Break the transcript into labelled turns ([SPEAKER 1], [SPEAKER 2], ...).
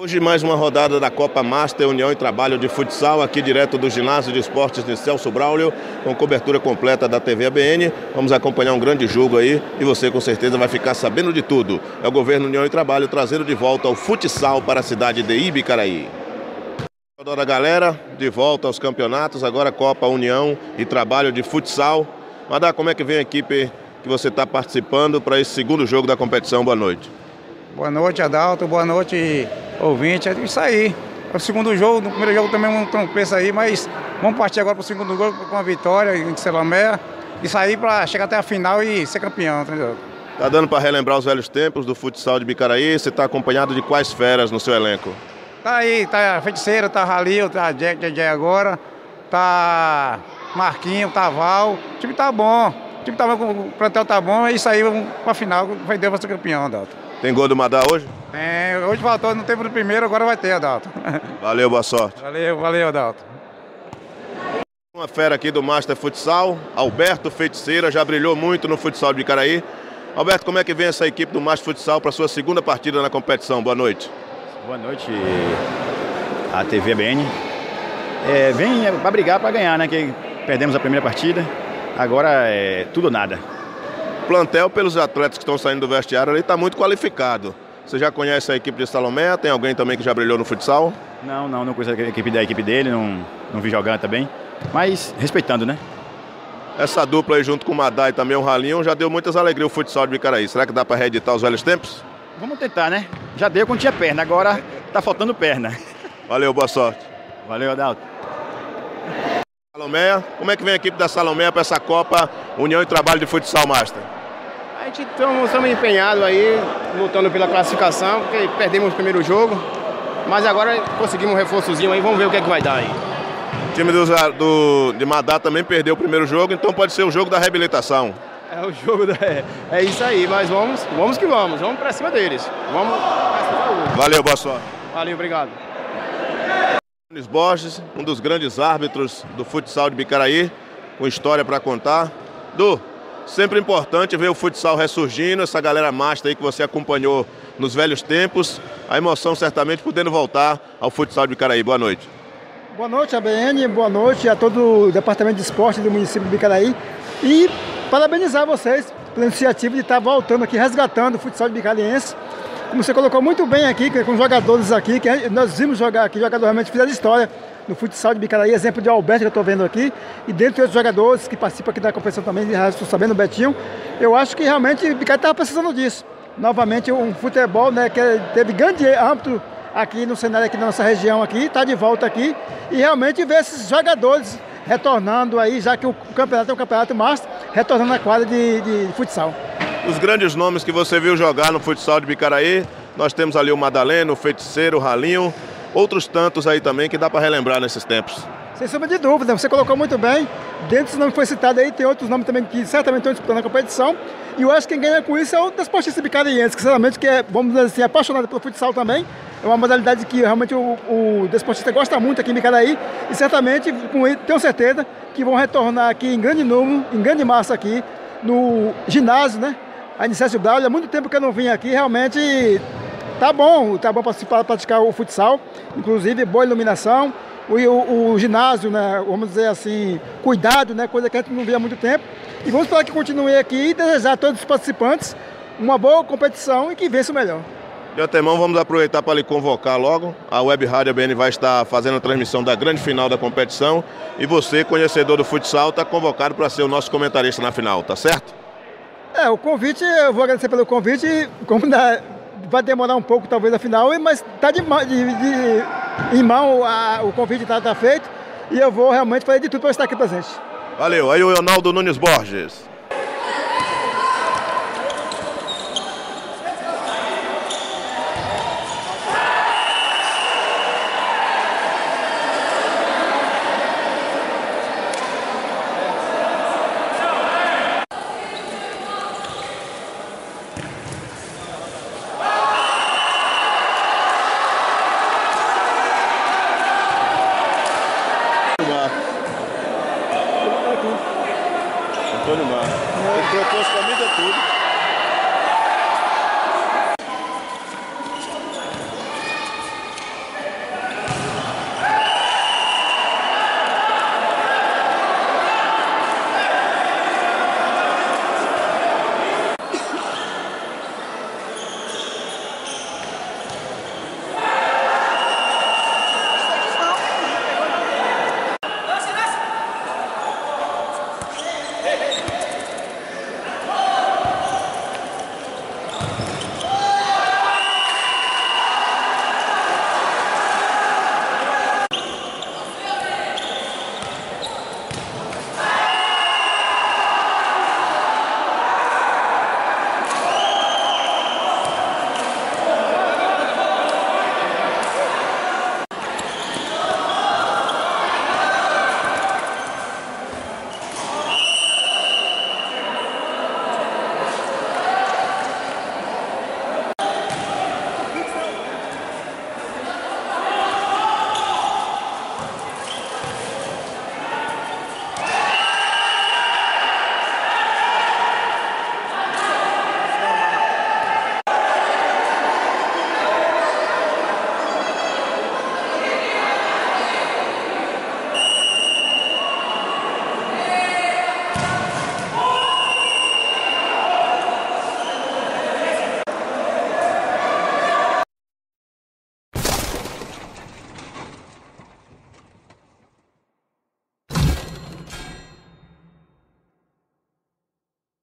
[SPEAKER 1] Hoje mais uma rodada da Copa Master União e Trabalho de Futsal, aqui direto do Ginásio de Esportes de Celso Braulio, com cobertura completa da TV ABN. Vamos acompanhar um grande jogo aí e você com certeza vai ficar sabendo de tudo. É o Governo União e Trabalho trazendo de volta o futsal para a cidade de Ibicaraí. Toda a galera, de volta aos campeonatos, agora Copa União e Trabalho de Futsal. Madá, como é que vem a equipe que você está participando para esse segundo jogo da competição? Boa noite.
[SPEAKER 2] Boa noite, Adalto. Boa noite, ouvinte. É isso aí. É o segundo jogo. No primeiro jogo também um tropeço aí, mas vamos partir agora para o segundo jogo com a vitória em Salomé. Isso aí para chegar até a final e ser campeão, entendeu?
[SPEAKER 1] Tá dando para relembrar os velhos tempos do futsal de Ibicaraí? Você está acompanhado de quais feras no seu elenco?
[SPEAKER 2] Tá aí, tá a Feiticeira, tá Ralil, tá Jack agora, tá Marquinho, tá Val. O time tá bom. O time tá bom, o plantel tá bom. É isso aí, vamos para a final. Vai Deus ser campeão, Adalto.
[SPEAKER 1] Tem gol do Madá hoje?
[SPEAKER 2] Hoje faltou no tempo do primeiro, agora vai ter, Adalto.
[SPEAKER 1] Valeu, boa sorte.
[SPEAKER 2] Valeu, Adalto.
[SPEAKER 1] Uma fera aqui do Master Futsal, Alberto Feiticeira, já brilhou muito no futsal de Ibicaraí. Alberto, como é que vem essa equipe do Master Futsal para a sua segunda partida na competição? Boa noite.
[SPEAKER 3] Boa noite, a TV ABN. Vem para brigar, para ganhar, né? Que perdemos a primeira partida, agora é tudo ou nada.
[SPEAKER 1] O plantel, pelos atletas que estão saindo do vestiário ali, está muito qualificado. Você já conhece a equipe de Salomé? Tem alguém também que já brilhou no futsal?
[SPEAKER 3] Não conheço a equipe dele, não vi jogar também. Mas respeitando, né?
[SPEAKER 1] Essa dupla aí junto com o Madá e também o Ralinho já deu muitas alegrias o futsal de Ibicaraí. Será que dá para reeditar os velhos tempos?
[SPEAKER 3] Vamos tentar, né? Já deu quando tinha perna, agora tá faltando perna.
[SPEAKER 1] Valeu, boa sorte.
[SPEAKER 3] Valeu, Adalto.
[SPEAKER 1] Salomé, como é que vem a equipe da Salomé para essa Copa União e Trabalho de Futsal Master?
[SPEAKER 4] A gente estamos empenhados aí, lutando pela classificação, porque perdemos o primeiro jogo, mas agora conseguimos um reforçozinho aí, vamos ver o que é que vai dar aí.
[SPEAKER 1] O time de Madá também perdeu o primeiro jogo, então pode ser o jogo da reabilitação.
[SPEAKER 4] É o jogo é isso aí, mas vamos que vamos para cima deles. Vamos pra cima.
[SPEAKER 1] Valeu, boa sorte.
[SPEAKER 4] Valeu, obrigado.
[SPEAKER 1] Nunes Borges, um dos grandes árbitros do futsal de Ibicaraí, com história para contar. Du, sempre importante ver o futsal ressurgindo, essa galera master aí que você acompanhou nos velhos tempos. A emoção certamente podendo voltar ao futsal de Ibicaraí. Boa noite.
[SPEAKER 5] Boa noite, ABN, boa noite a todo o Departamento de Esporte do município de Ibicaraí. E parabenizar vocês pela iniciativa de estar voltando aqui, resgatando o futsal de Ibicaraense. Como você colocou muito bem aqui, com jogadores aqui, que nós vimos jogar aqui, jogadores realmente fizeram história no futsal de Ibicaraí, exemplo de Alberto que eu estou vendo aqui, e dentre outros jogadores que participam aqui da competição também, estou sabendo, o Betinho, eu acho que realmente o Ibicaraí estava precisando disso. Novamente um futebol, né, que teve grande âmbito aqui no cenário aqui da nossa região aqui, está de volta aqui, e realmente ver esses jogadores retornando aí, já que o campeonato é um campeonato master, retornando à quadra de futsal.
[SPEAKER 1] Os grandes nomes que você viu jogar no futsal de Ibicaraí, nós temos ali o Madaleno, o Feiticeiro, o Ralinho, outros tantos aí também que dá para relembrar nesses tempos.
[SPEAKER 5] Sem sombra de dúvida, você colocou muito bem. Dentro dos nomes que foi citado aí, tem outros nomes também que certamente estão disputando a competição. E eu acho que quem ganha com isso é o desportista ibicaraense, que certamente que é, vamos dizer assim, apaixonado pelo futsal também. É uma modalidade que realmente o desportista gosta muito aqui em Ibicaraí. E certamente, com ele, tenho certeza, que vão retornar aqui em grande número, em grande massa aqui, no ginásio, né? A Celso Braulio. Há muito tempo que eu não vim aqui, realmente tá bom para praticar o futsal. Inclusive, boa iluminação. O ginásio, né, vamos dizer assim, cuidado, né, coisa que a gente não via há muito tempo. E vamos esperar que continue aqui e desejar a todos os participantes uma boa competição e que vença o melhor.
[SPEAKER 1] De antemão, vamos aproveitar para lhe convocar logo. A Web Rádio ABN vai estar fazendo a transmissão da grande final da competição e você, conhecedor do futsal, está convocado para ser o nosso comentarista na final, tá certo?
[SPEAKER 5] O convite, eu vou agradecer pelo convite, vai demorar um pouco talvez a final, mas está em mão, o convite está feito e eu vou realmente fazer de tudo para estar aqui presente.
[SPEAKER 1] Valeu, aí o Leonardo Nunes Borges. Antônio Mar. Ele trocou as camisas tudo.